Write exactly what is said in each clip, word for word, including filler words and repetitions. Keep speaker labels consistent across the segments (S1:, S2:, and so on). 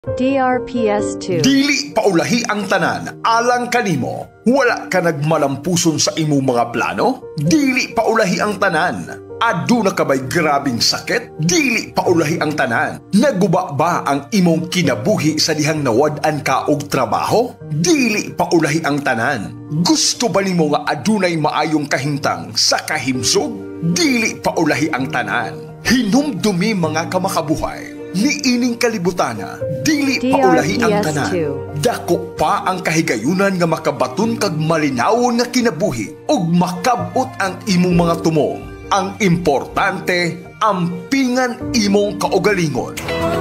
S1: D R P S two.
S2: Dili paulahi ang tanan, alang kanimo. Wala ka nagmalampuson sa imong mga plano? Dili paulahi ang tanan. Aduna ka ba'y grabing sakit? Dili paulahi ang tanan. Naguba ba ang imong kinabuhi sa dihang nawad-an ka og trabaho? Dili paulahi ang tanan. Gusto ba nimo nga adunay maayong kahimtang sa kahimsog? Dili paulahi ang tanan. Hinumdumi mga kamakabuhay. Ni ining kalibutana, dili paulahi ang tanan. Dako pa ang kahigayunan nga makabaton kag malinawon nga kinabuhi ug makabot ang imong mga tumo. Ang importante, ampingan imong kaugalingon.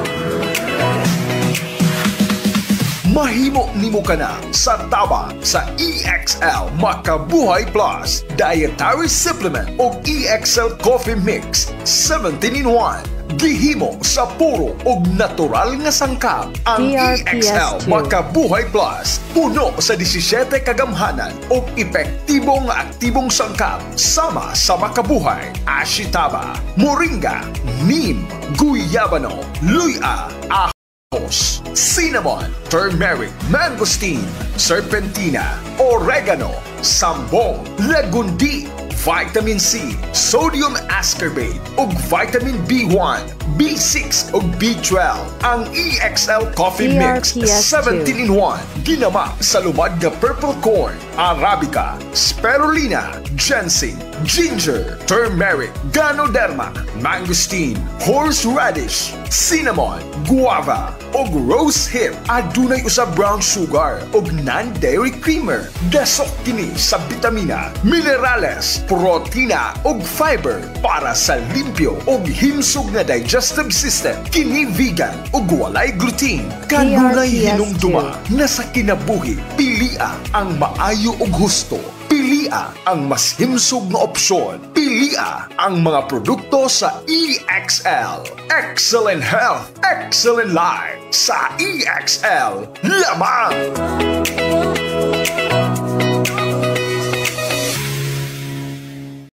S2: Mahimo nimo kana sa taba sa E X L Makabuhay Plus Dietary Supplement o E X L Coffee Mix seventeen in one. Gihimo sa puro ug natural nga sangkap. Ang E X L Makabuhay Plus puno sa disisyete kagamhanan ug epektibo nga aktibong sangkap sama sa makabuhay, ashitaba, moringa, neem, guyabano, luya, ahos, cinnamon, turmeric, mangosteen, serpentina, oregano, sambong, lagundi, vitamin C, sodium ascorbate ug vitamin B one, B six ug B twelve. Ang E X L Coffee Mix seventeen in one ginama sa lumad nga purple corn, arabica, spirulina, ginseng, ginger, turmeric, ganoderma, mangosteen, horseradish, cinnamon, guava ug rose hip. Adunay usa brown sugar ug non-dairy creamer. Dasok kini sa bitamina, minerales, protina ug fiber para sa limpyo ug himsog na digestive system. Kini vegan ug walay gluten. Kanunay hinumduma na sa kinabuhi, pilia ang maayo ug husto. Pilia ang mas himsog na opsyon. Pilia ang mga produkto sa E X L. Excellent health, excellent life sa E X L. Lamang!